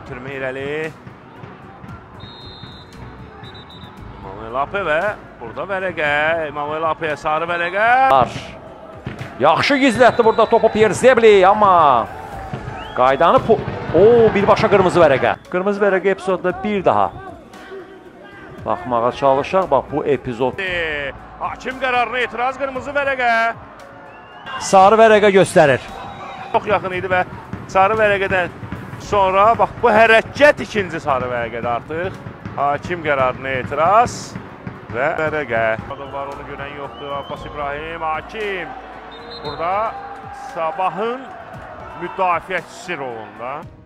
ötürmə irəli. Emanuel Apeve burada vərəqə. Emanuel Apeve sarı vərəqə. Yaxşı gizlətdi burada topu Pierre Zebli, amma qaydanı birbaşa qırmızı vərəqə. Qırmızı vərəqə epizodda bir daha baxmağa çalışaq. Bax, bu epizod. Hakim qərarına etiraz, qırmızı vərəqə. Sarı vərəqə göstərir. Çox yaxın idi və sarı vərəqədən sonra bax bu hərəkət ikinci sarı vərəqədə artıq. Hakim qərarına etiraz və vərəqə. Var, onu görən yoxdur. Abbas İbrahim, hakim. Burada Sabahın müdafiəçisi rolunda.